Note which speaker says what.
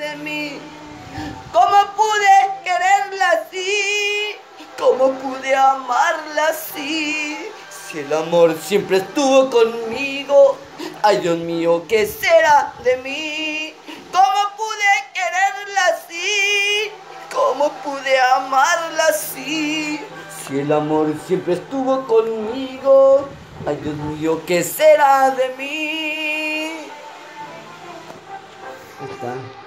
Speaker 1: de mí? ¿Cómo pude quererla así? ¿Cómo pude amarla así? Si el amor siempre estuvo conmigo, ay Dios mío, ¿qué será de mí? ¿Cómo pude quererla así? ¿Cómo pude amarla así? Si el amor siempre estuvo conmigo, ay Dios mío, ¿qué será de mí? Ahí está.